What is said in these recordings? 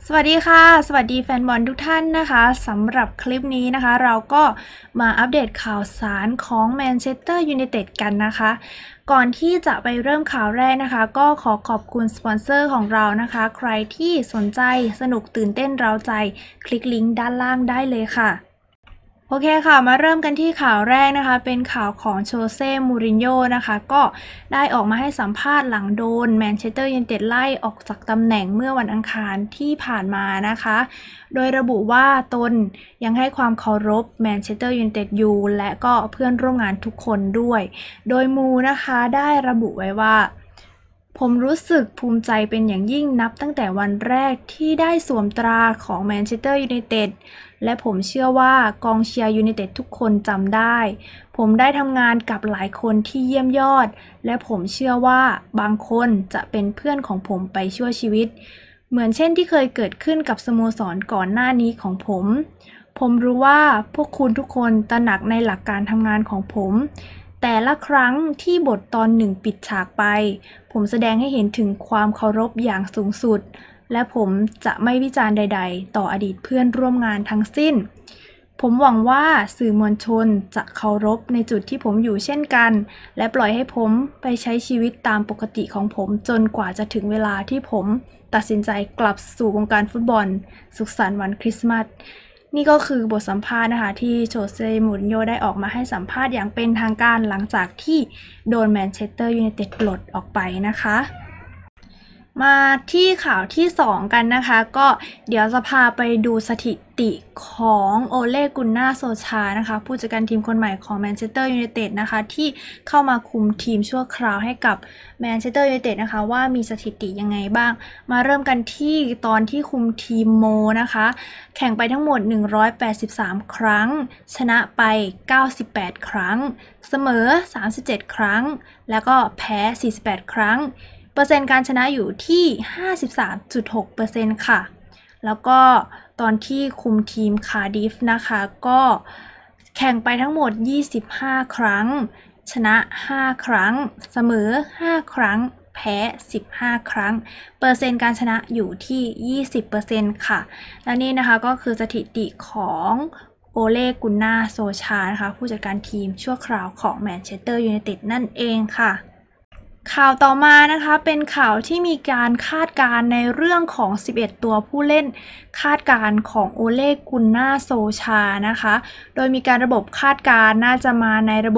สวัสดีค่ะสวัสดีแฟนบอลทุกท่านนะคะสำหรับคลิปนี้นะคะเราก็มาอัปเดตข่าวสารของแมนเชสเตอร์ยูไนเต็ดกันนะคะก่อนที่จะไปเริ่มข่าวแรกนะคะก็ขอขอบคุณสปอนเซอร์ของเรานะคะใครที่สนใจสนุกตื่นเต้นเร้าใจคลิกลิงก์ด้านล่างได้เลยค่ะโอเคค่ะมาเริ่มกันที่ข่าวแรกนะคะเป็นข่าวของโชเซ่มูรินโญ่นะคะก็ได้ออกมาให้สัมภาษณ์หลังโดนแมนเชสเตอร์ยูไนเต็ดไล่ออกจากตำแหน่งเมื่อวันอังคารที่ผ่านมานะคะโดยระบุว่าตนยังให้ความเคารพแมนเชสเตอร์ยูไนเต็ดอยู่และก็เพื่อนร่วมงานทุกคนด้วยโดยมูนะคะได้ระบุไว้ว่าผมรู้สึกภูมิใจเป็นอย่างยิ่งนับตั้งแต่วันแรกที่ได้สวมตราของแมนเชสเตอร์ยูไนเต็ดและผมเชื่อว่ากองเชียร์ยูไนเต็ดทุกคนจำได้ผมได้ทำงานกับหลายคนที่เยี่ยมยอดและผมเชื่อว่าบางคนจะเป็นเพื่อนของผมไปชั่วชีวิตเหมือนเช่นที่เคยเกิดขึ้นกับสโมสรก่อนหน้านี้ของผมรู้ว่าพวกคุณทุกคนตระหนักในหลักการทำงานของผมแต่ละครั้งที่บทตอนหนึ่งปิดฉากไปผมแสดงให้เห็นถึงความเคารพอย่างสูงสุดและผมจะไม่วิจารณ์ใดๆต่ออดีตเพื่อนร่วมงานทั้งสิ้นผมหวังว่าสื่อมวลชนจะเคารพในจุดที่ผมอยู่เช่นกันและปล่อยให้ผมไปใช้ชีวิตตามปกติของผมจนกว่าจะถึงเวลาที่ผมตัดสินใจกลับสู่วงการฟุตบอลสุขสันต์วันคริสต์มาสนี่ก็คือบทสัมภาษณ์นะคะที่โชเซ่มูรินโญ่ได้ออกมาให้สัมภาษณ์อย่างเป็นทางการหลังจากที่โดนแมนเชสเตอร์ยูไนเต็ดปลดออกไปนะคะมาที่ข่าวที่2กันนะคะก็เดี๋ยวจะพาไปดูสถิติของโอเลกุนนาโซชานะคะผู้จัดการทีมคนใหม่ของแมนเชสเตอร์ยูไนเต็ดนะคะที่เข้ามาคุมทีมชั่วคราวให้กับแมนเชสเตอร์ยูไนเต็ดนะคะว่ามีสถิติยังไงบ้างมาเริ่มกันที่ตอนที่คุมทีมโมนะคะแข่งไปทั้งหมด183ครั้งชนะไป98ครั้งเสมอ37ครั้งแล้วก็แพ้48ครั้งเปอร์เซ็นต์การชนะอยู่ที่ 53.6% ค่ะแล้วก็ตอนที่คุมทีมคาร์ดิฟนะคะก็แข่งไปทั้งหมด25ครั้งชนะ5ครั้งเสมอ5ครั้งแพ้15ครั้งเปอร์เซ็นต์การชนะอยู่ที่ 20% ค่ะและนี่นะคะก็คือสถิติของโอเลกุนนาโซชานะคะผู้จัดการทีมชั่วคราวของแมนเชสเตอร์ยูไนเต็ดนั่นเองค่ะข่าวต่อมานะคะเป็นข่าวที่มีการคาดการณ์ในเรื่องของ11ตัวผู้เล่นคาดการณ์ของโอเลกุนนาโซชานะคะโดยมีการระบบคาดการณ์น่าจะมาในระบบ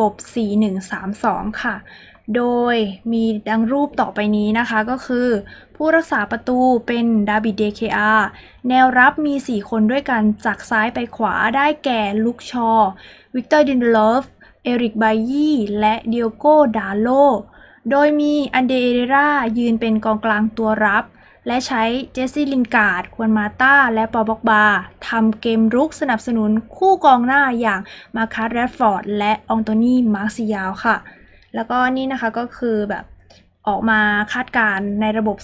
4-1-3-2 ค่ะโดยมีดังรูปต่อไปนี้นะคะก็คือผู้รักษาประตูเป็นดาวิด เดเคอาแนวรับมี4คนด้วยกันจากซ้ายไปขวาได้แก่ลุคชอว์วิกเตอร์ ลินเดลอฟเอริก ไบยี่และเดียโก้ ดาโลโดยมีอันเดเอเรรายืนเป็นกองกลางตัวรับและใช้เจสซี่ ลินการ์ด ควนมาต้าและปอล บ็อกบาทำเกมรุกสนับสนุนคู่กองหน้าอย่างมาคัส แรชฟอร์ดและอองโตนี มาร์ซิยาลค่ะแล้วก็นี่นะคะก็คือแบบออกมาคาดการณ์ในระบบ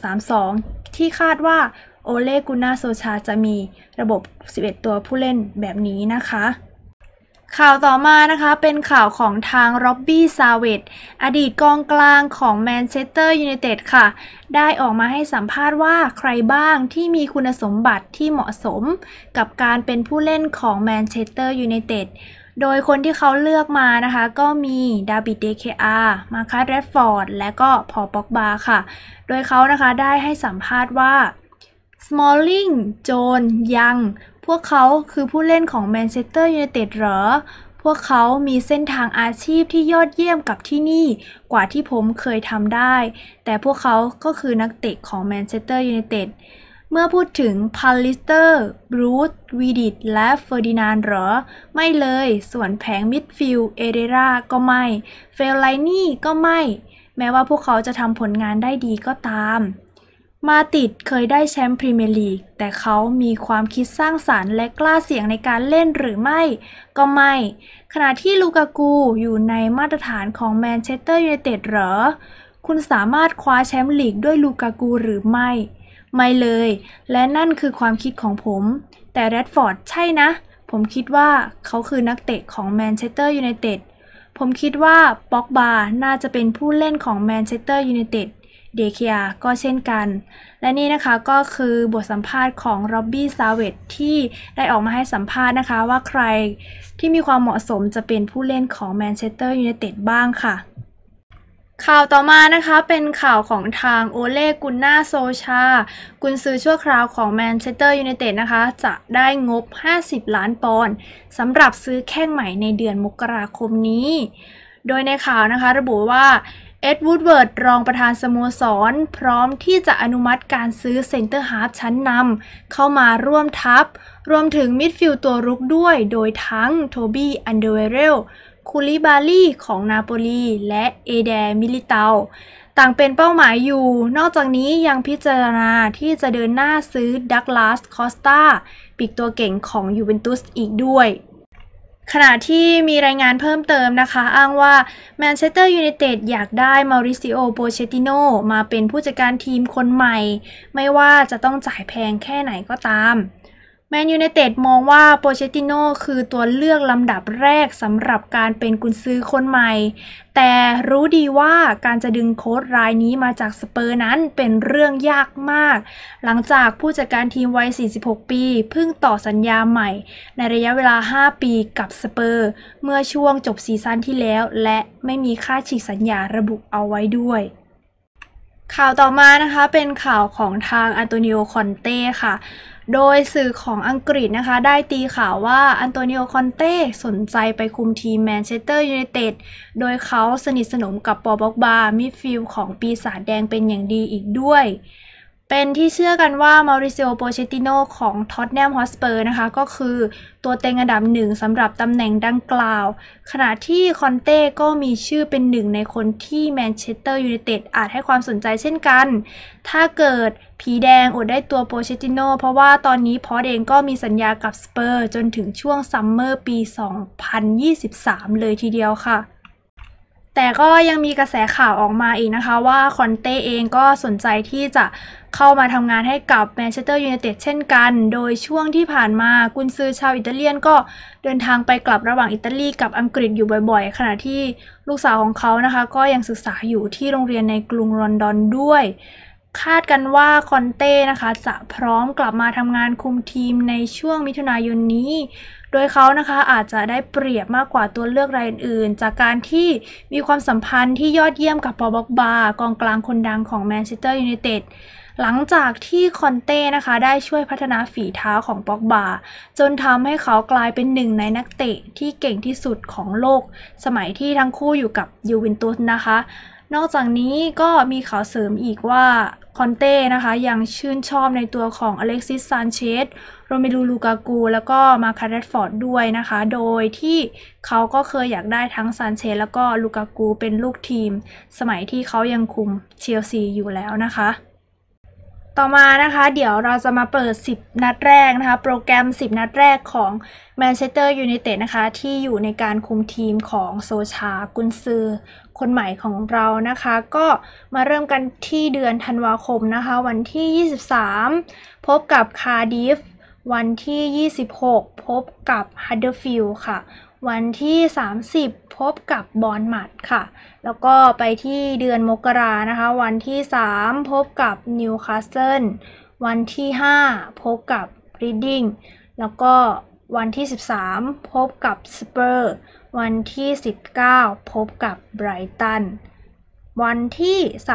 4-1-3-2 ที่คาดว่าโอเลกุนนาโซชาจะมีระบบ11ตัวผู้เล่นแบบนี้นะคะข่าวต่อมานะคะเป็นข่าวของทางร็อบบี้ ซาเวจอดีตกองกลางของแมนเชสเตอร์ยูไนเต็ดค่ะได้ออกมาให้สัมภาษณ์ว่าใครบ้างที่มีคุณสมบัติที่เหมาะสมกับการเป็นผู้เล่นของแมนเชสเตอร์ยูไนเต็ดโดยคนที่เขาเลือกมานะคะก็มีดาวิด เดเคอามาคัส แรชฟอร์ดและก็พอล บ็อกบาค่ะโดยเขานะคะได้ให้สัมภาษณ์ว่าสมอลลิงโจนยังพวกเขาคือผู้เล่นของแมนเชสเตอร์ยูไนเต็ดเหรอพวกเขามีเส้นทางอาชีพที่ยอดเยี่ยมกับที่นี่กว่าที่ผมเคยทำได้แต่พวกเขาก็คือนักเตะของแมนเชสเตอร์ยูไนเต็ดเมื่อพูดถึงพัลลิสเตอร์บรูซวีดิตและเฟอร์ดินานด์เหรอไม่เลยส่วนแผงมิดฟิลด์เอเรราก็ไม่เฟลไลนี่ก็ไม่แม้ว่าพวกเขาจะทำผลงานได้ดีก็ตามมาติดเคยได้แชมป์พรีเมียร์ลีกแต่เขามีความคิดสร้างสรรค์และกล้าเสี่ยงในการเล่นหรือไม่ก็ไม่ขณะที่ลูกากูอยู่ในมาตรฐานของแมนเชสเตอร์ยูไนเต็ดเหรอคุณสามารถคว้าแชมป์ลีกด้วยลูกากูหรือไม่เลยและนั่นคือความคิดของผมแต่แรชฟอร์ดใช่นะผมคิดว่าเขาคือนักเตะของแมนเชสเตอร์ยูไนเต็ดผมคิดว่าป็อกบาน่าจะเป็นผู้เล่นของแมนเชสเตอร์ยูไนเต็ดเดเคียก็เช่นกันและนี่นะคะก็คือบทสัมภาษณ์ของร็อบบี้ซาเวตที่ได้ออกมาให้สัมภาษณ์นะคะว่าใครที่มีความเหมาะสมจะเป็นผู้เล่นของแมนเชสเตอร์ยูไนเต็ดบ้างค่ะข่าวต่อมานะคะเป็นข่าวของทางโอเล่กุนนาโซชากุนซือชั่วคราวของแมนเชสเตอร์ยูไนเต็ดนะคะจะได้งบ50ล้านปอนด์สำหรับซื้อแข้งใหม่ในเดือนมกราคมนี้โดยในข่าวนะคะระบุว่าเอ็ดวูดเวิร์ดรองประธานสโมสรพร้อมที่จะอนุมัติการซื้อเซนเตอร์ฮาล์ฟชั้นนำเข้ามาร่วมทัพรวมถึงมิดฟิลด์ตัวรุกด้วยโดยทั้งโทบี้อันเดอเวเรลคูลิบาลีของนาโปลีและเอเดมิลิเตาต่างเป็นเป้าหมายอยู่นอกจากนี้ยังพิจารณาที่จะเดินหน้าซื้อดักลาสคอสตาปีกตัวเก่งของยูเวนตุสอีกด้วยขณะที่มีรายงานเพิ่มเติมนะคะอ้างว่าแมนเชสเตอร์ยูไนเต็ดอยากได้มาริซิโอโปเชติโนมาเป็นผู้จัดการทีมคนใหม่ไม่ว่าจะต้องจ่ายแพงแค่ไหนก็ตามแมนยูไนเต็ดมองว่าโปเชติโนคือตัวเลือกลำดับแรกสำหรับการเป็นกุนซือคนใหม่แต่รู้ดีว่าการจะดึงโค้ชรายนี้มาจากสเปอร์นั้นเป็นเรื่องยากมากหลังจากผู้จัดการทีมวัย46ปีเพิ่งต่อสัญญาใหม่ในระยะเวลา5ปีกับสเปอร์เมื่อช่วงจบซีซั่นที่แล้วและไม่มีค่าฉีกสัญญาระบุเอาไว้ด้วยข่าวต่อมานะคะเป็นข่าวของทางอันโตนิโอ คอนเต้ค่ะโดยสื่อของอังกฤษนะคะได้ตีข่าวว่าอันโตนิโอ คอนเต้สนใจไปคุมทีมแมนเชสเตอร์ยูไนเต็ดโดยเขาสนิทสนมกับปอล บ็อกบามิดฟิลด์ของปีศาจแดงเป็นอย่างดีอีกด้วยเป็นที่เชื่อกันว่ามาริซิโอ โปเชติโนของท็อตแนม ฮอตสเปอร์นะคะก็คือตัวเต็งอันดับหนึ่งสำหรับตำแหน่งดังกล่าวขณะที่คอนเต้ก็มีชื่อเป็นหนึ่งในคนที่แมนเชสเตอร์ยูไนเต็ดอาจให้ความสนใจเช่นกันถ้าเกิดผีแดงอดได้ตัวโปเชติโนเพราะว่าตอนนี้พอสเองก็มีสัญญากับสเปอร์จนถึงช่วงซัมเมอร์ปี 2023 เลยทีเดียวค่ะแต่ก็ยังมีกระแสข่าวออกมาอีกนะคะว่าคอนเต้เองก็สนใจที่จะเข้ามาทำงานให้กับแมนเชสเตอร์ยูไนเต็ดเช่นกันโดยช่วงที่ผ่านมากุนซือชาวอิตาเลียนก็เดินทางไปกลับระหว่างอิตาลีกับอังกฤษอยู่บ่อยๆขณะที่ลูกสาวของเขานะคะก็ยังศึกษาอยู่ที่โรงเรียนในกรุงลอนดอนด้วยคาดกันว่าคอนเต้นะคะจะพร้อมกลับมาทำงานคุมทีมในช่วงมิถุนายนนี้โดยเขานะคะอาจจะได้เปรียบมากกว่าตัวเลือกรายอื่นๆจากการที่มีความสัมพันธ์ที่ยอดเยี่ยมกับปอล บ็อกบากองกลางคนดังของแมนเชสเตอร์ยูไนเต็ดหลังจากที่คอนเต้นะคะได้ช่วยพัฒนาฝีเท้าของป็อกบาจนทำให้เขากลายเป็นหนึ่งในนักเตะที่เก่งที่สุดของโลกสมัยที่ทั้งคู่อยู่กับยูเวนตุสนะคะนอกจากนี้ก็มีข่าวเสริมอีกว่าคอนเต้นะคะยังชื่นชอบในตัวของอเล็กซิส ซานเชสโรเมลู ลูกากูแล้วก็มาคาร์ แรชฟอร์ดด้วยนะคะโดยที่เขาก็เคยอยากได้ทั้งซานเชสแล้วก็ลูกากูเป็นลูกทีมสมัยที่เขายังคุมเชลซีอยู่แล้วนะคะต่อมานะคะเดี๋ยวเราจะมาเปิด10นัดแรกนะคะโปรแกรม10นัดแรกของแมนเชสเตอร์ยูไนเต็ดนะคะที่อยู่ในการคุมทีมของโซชากุนซือคนใหม่ของเรานะคะก็มาเริ่มกันที่เดือนธันวาคมนะคะวันที่23พบกับคาร์ดิฟวันที่26พบกับฮัดเดอร์ฟิลด์ค่ะวันที่30พบกับบอร์นมัธค่ะแล้วก็ไปที่เดือนมกรานะคะวันที่3พบกับนิวคาสเซิลวันที่5พบกับรีดดิ้งแล้วก็วันที่13พบกับสเปอร์วันที่19พบกับไบรตันวันที่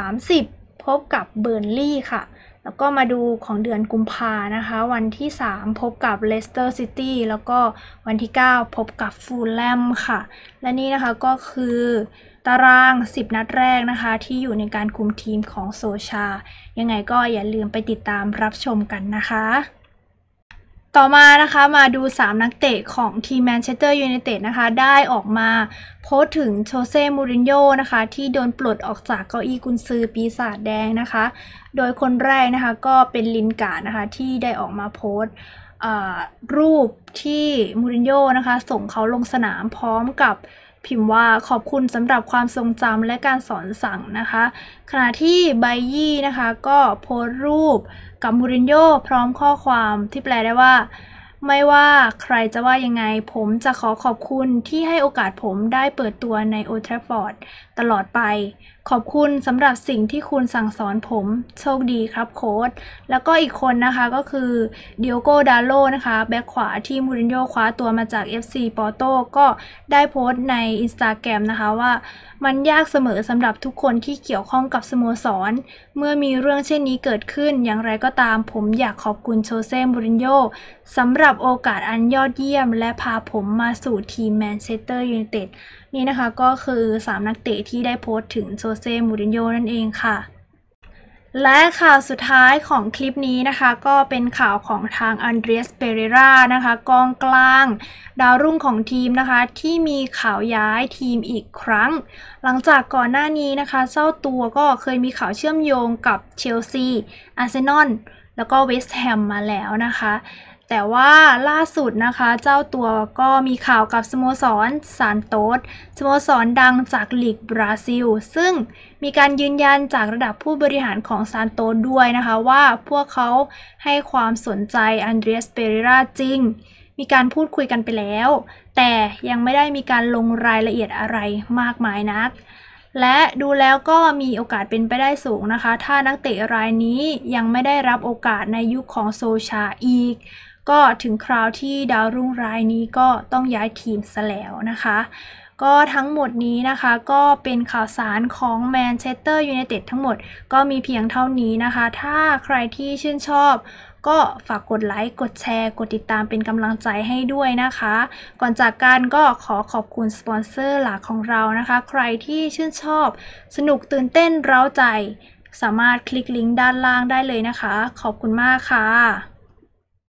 30พบกับเบอร์นลีย์ค่ะแล้วก็มาดูของเดือนกุมภานะคะวันที่3พบกับเลสเตอร์ซิตี้แล้วก็วันที่9พบกับฟูลแลมค่ะและนี่นะคะก็คือตาราง10นัดแรกนะคะที่อยู่ในการคุมทีมของโซชายังไงก็อย่าลืมไปติดตามรับชมกันนะคะต่อมานะคะมาดู3นักเตะของทีมแมนเชสเตอร์ยูไนเต็ดนะคะได้ออกมาโพสต์ถึงโชเซ่ มูรินโญ่นะคะที่โดนปลดออกจากเก้าอี้กุนซือปีศาจแดงนะคะโดยคนแรกนะคะก็เป็นลินการ์ดนะคะที่ได้ออกมาโพสต์รูปที่มูรินโญ่นะคะส่งเขาลงสนามพร้อมกับพิมพ์ว่าขอบคุณสำหรับความทรงจำและการสอนสั่งนะคะขณะที่ไบยี่นะคะก็โพสต์รูปกับมูรินโญ่พร้อมข้อความที่แปลได้ว่าไม่ว่าใครจะว่ายังไงผมจะขอขอบคุณที่ให้โอกาสผมได้เปิดตัวในโอลด์ แทรฟฟอร์ดตลอดไปขอบคุณสำหรับสิ่งที่คุณสั่งสอนผมโชคดีครับโค้ชแล้วก็อีกคนนะคะก็คือเดียโกดาโลนะคะแบ็คขวาที่มูรินโญ่คว้าตัวมาจาก FC ปอร์โตก็ได้โพสต์ใน Instagram นะคะว่ามันยากเสมอสำหรับทุกคนที่เกี่ยวข้องกับสโมสรเมื่อมีเรื่องเช่นนี้เกิดขึ้นอย่างไรก็ตามผมอยากขอบคุณโชเซ่มูรินโญ่สำหรับโอกาสอันยอดเยี่ยมและพาผมมาสู่ทีมแมนเชสเตอร์ยูไนเต็ดนี่นะคะก็คือ3นักเตะที่ได้โพสต์ถึงโชเซ่มูรินโญ่นั่นเองค่ะและข่าวสุดท้ายของคลิปนี้นะคะก็เป็นข่าวของทางอันเดรียสเปเรรานะคะกองกลางดาวรุ่งของทีมนะคะที่มีข่าวย้ายทีมอีกครั้งหลังจากก่อนหน้านี้นะคะเจ้าตัวก็เคยมีข่าวเชื่อมโยงกับเชลซีอาร์เซนอลแล้วก็เวสต์แฮมมาแล้วนะคะแต่ว่าล่าสุดนะคะเจ้าตัวก็มีข่าวกับสโมสรซานโตสสโมสรดังจากลีกบราซิลซึ่งมีการยืนยันจากระดับผู้บริหารของซานโตสด้วยนะคะว่าพวกเขาให้ความสนใจอันเดรียสเปเรราจริงมีการพูดคุยกันไปแล้วแต่ยังไม่ได้มีการลงรายละเอียดอะไรมากมายนักและดูแล้วก็มีโอกาสเป็นไปได้สูงนะคะถ้านักเตะรายนี้ยังไม่ได้รับโอกาสในยุคของโซชาอีกก็ถึงคราวที่ดาวรุ่งรายนี้ก็ต้องย้ายทีมซะแล้วนะคะก็ทั้งหมดนี้นะคะก็เป็นข่าวสารของแมนเชสเตอร์ยูไนเต็ดทั้งหมดก็มีเพียงเท่านี้นะคะถ้าใครที่ชื่นชอบก็ฝากกดไลค์กดแชร์กดติดตามเป็นกำลังใจให้ด้วยนะคะก่อนจากกันก็ขอขอบคุณสปอนเซอร์หลักของเรานะคะใครที่ชื่นชอบสนุกตื่นเต้นเร้าใจสามารถคลิกลิงก์ด้านล่างได้เลยนะคะขอบคุณมากค่ะ